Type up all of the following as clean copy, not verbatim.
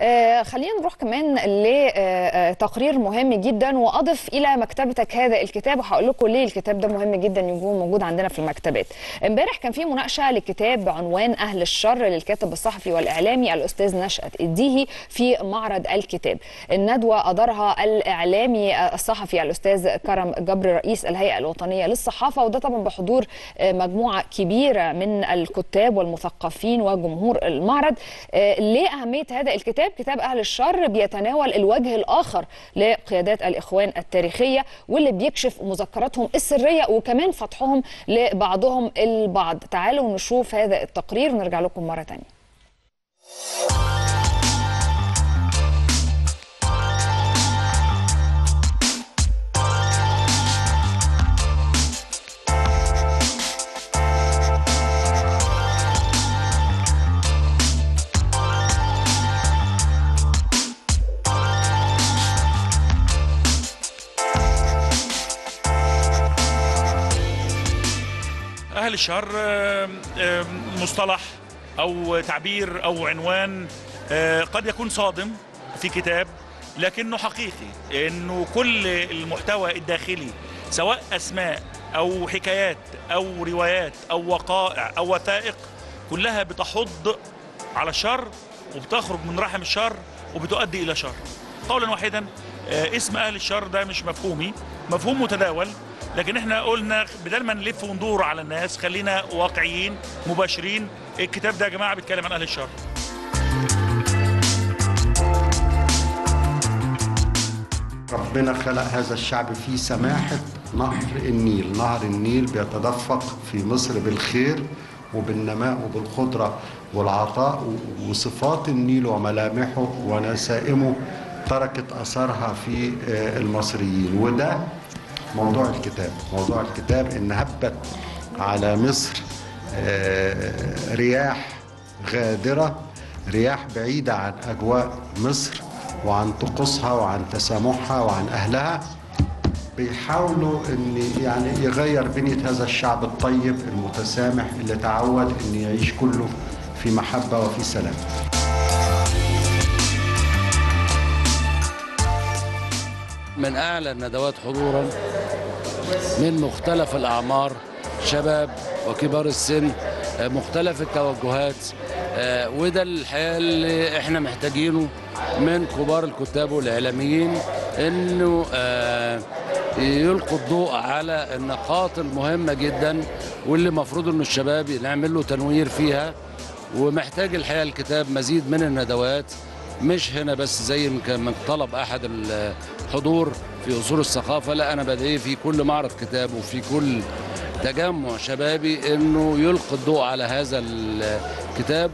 خلينا نروح كمان لتقرير مهم جدا، واضف الى مكتبتك هذا الكتاب، وهقول لكم ليه الكتاب ده مهم جدا يكون موجود عندنا في المكتبات. امبارح كان في مناقشه لكتاب بعنوان اهل الشر للكاتب الصحفي والاعلامي الاستاذ نشأت الديهي في معرض الكتاب. الندوه ادارها الاعلامي الصحفي الاستاذ كرم جبر رئيس الهيئه الوطنيه للصحافه، وده طبعا بحضور مجموعه كبيره من الكتاب والمثقفين وجمهور المعرض. ليه اهميه هذا الكتاب؟ كتاب أهل الشر بيتناول الوجه الآخر لقيادات الإخوان التاريخية، واللي بيكشف مذكراتهم السرية وكمان فتحهم لبعضهم البعض. تعالوا نشوف هذا التقرير ونرجع لكم مرة تانية. أهل الشر مصطلح أو تعبير أو عنوان قد يكون صادم في كتاب، لكنه حقيقي، إنه كل المحتوى الداخلي سواء أسماء أو حكايات أو روايات أو وقائع أو وثائق كلها بتحض على الشر وبتخرج من رحم الشر وبتؤدي إلى شر. قولا واحدا اسم أهل الشر ده مش مفهومي، مفهوم متداول، لكن احنا قلنا بدل ما نلف وندور على الناس خلينا واقعيين مباشرين. الكتاب ده يا جماعه بيتكلم عن اهل الشر. ربنا خلق هذا الشعب في سماحه نهر النيل. نهر النيل بيتدفق في مصر بالخير وبالنماء وبالخضره والعطاء، وصفات النيل وملامحه ونسائمه تركت اثرها في المصريين. وده موضوع الكتاب. موضوع الكتاب إن هبت على مصر رياح غادرة، رياح بعيدة عن أجواء مصر وعن طقوسها وعن تسامحها وعن أهلها. بيحاولوا إن يعني يغير بنية هذا الشعب الطيب المتسامح اللي تعود إن يعيش كله في محبة وفي سلام. من أعلى الندوات حضورا من مختلف الأعمار، شباب وكبار السن، مختلف التوجهات، وده الحقيقة اللي احنا محتاجينه من كبار الكتاب والإعلاميين، إنه يلقوا الضوء على النقاط المهمة جدا واللي المفروض إنه الشباب نعمل له تنوير فيها. ومحتاج الحقيقة الكتاب مزيد من الندوات، مش هنا بس زي ما طلب أحد الحضور في أصول الثقافة، لا أنا بدعي في كل معرض كتاب وفي كل تجمع شبابي إنه يلقي الضوء على هذا الكتاب.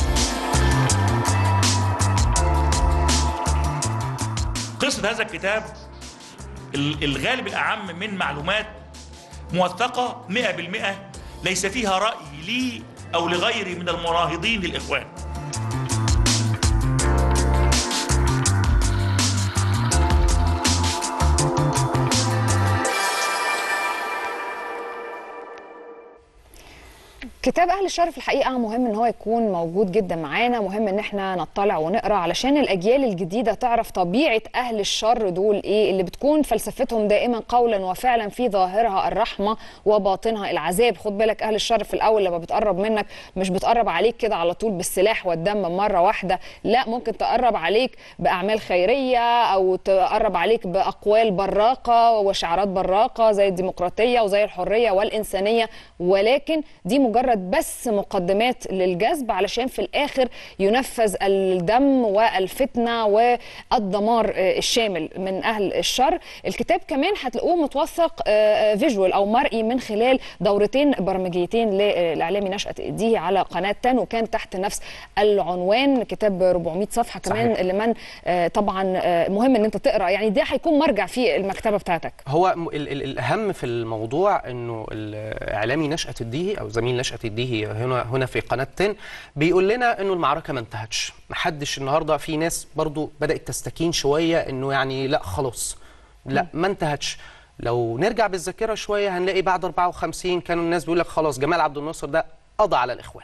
قصة هذا الكتاب الغالب الأعم من معلومات موثقة 100%، ليس فيها رأي لي أو لغيري من المناهضين للإخوان. كتاب أهل الشر في الحقيقة مهم إن هو يكون موجود جدا معانا، مهم إن احنا نطلع ونقرأ علشان الأجيال الجديدة تعرف طبيعة أهل الشر دول إيه، اللي بتكون فلسفتهم دائما قولا وفعلا في ظاهرها الرحمة وباطنها العذاب. خد بالك أهل الشر في الأول لما بتقرب منك مش بتقرب عليك كده على طول بالسلاح والدم مرة واحدة، لا، ممكن تقرب عليك بأعمال خيرية أو تقرب عليك بأقوال براقة وشعارات براقة زي الديمقراطية وزي الحرية والإنسانية، ولكن دي مجرد بس مقدمات للجذب علشان في الآخر ينفذ الدم والفتنة والدمار الشامل من أهل الشر. الكتاب كمان هتلاقوه متوثق فيجوال أو مرئي من خلال دورتين برمجيتين للإعلامي نشأت الديهي على قناة تن، وكان تحت نفس العنوان. كتاب 400 صفحة كمان صحيح. لمن طبعا مهم ان انت تقرأ، يعني ده هيكون مرجع في المكتبة بتاعتك. هو الأهم في الموضوع انه الإعلامي نشأت الديهي او زميل نشأت الديهي هنا في قناة تن بيقول لنا انه المعركة ما انتهتش. محدش النهارده، في ناس برضو بدأت تستكين شوية انه يعني لا خلاص، لا ما انتهتش. لو نرجع بالذاكرة شوية هنلاقي بعد 54 كانوا الناس بيقول لك خلاص جمال عبد الناصر ده قضى على الإخوان،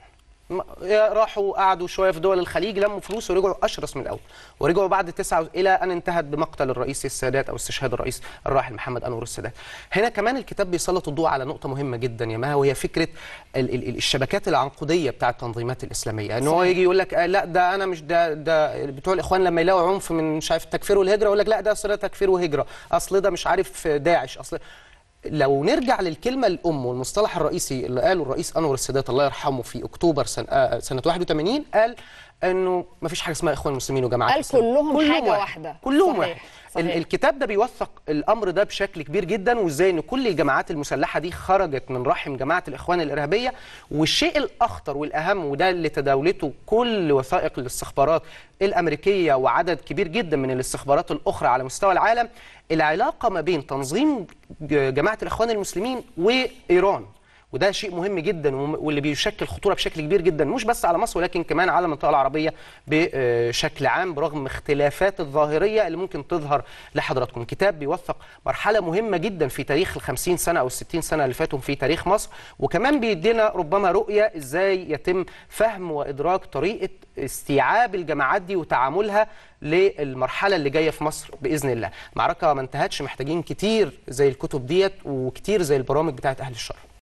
راحوا قعدوا شويه في دول الخليج، لموا فلوس ورجعوا اشرس من الاول، ورجعوا بعد 9 الى ان انتهت بمقتل الرئيس السادات او استشهاد الرئيس الراحل محمد انور السادات. هنا كمان الكتاب بيسلط الضوء على نقطه مهمه جدا يا مها، وهي فكره الشبكات العنقوديه بتاعه التنظيمات الاسلاميه، ان هو يجي يقول لك لا ده انا مش ده بتوع الاخوان لما يلاقوا عنف من مش عارف التكفير والهجره يقول لك لا ده اصل ده تكفير وهجره، اصل ده مش عارف داعش، اصل. لو نرجع للكلمة الأم والمصطلح الرئيسي اللي قاله الرئيس أنور السادات الله يرحمه في أكتوبر سنة 81، قال إنه ما فيش حاجة اسمها إخوان المسلمين وجماعات قال كلهم حاجة واحدة. كلهم واحد. الكتاب ده بيوثق الأمر ده بشكل كبير جدا، وإزاي إن كل الجماعات المسلحة دي خرجت من رحم جماعة الإخوان الإرهابية. والشيء الأخطر والأهم وده اللي تداولته كل وثائق الاستخبارات الأمريكية وعدد كبير جدا من الاستخبارات الأخرى على مستوى العالم، العلاقة ما بين تنظيم جماعة الإخوان المسلمين وإيران. وده شيء مهم جدا واللي بيشكل خطورة بشكل كبير جدا، مش بس على مصر ولكن كمان على المنطقة العربية بشكل عام، برغم اختلافات الظاهرية اللي ممكن تظهر لحضراتكم. كتاب بيوثق مرحلة مهمة جدا في تاريخ ال50 سنة أو ال60 سنة اللي فاتوا في تاريخ مصر، وكمان بيدينا ربما رؤية إزاي يتم فهم وإدراك طريقة استيعاب الجماعات دي وتعاملها للمرحلة اللي جاية في مصر بإذن الله. معركة ما انتهتش، محتاجين كتير زي الكتب ديت وكتير زي البرامج بتاعت أهل الشر.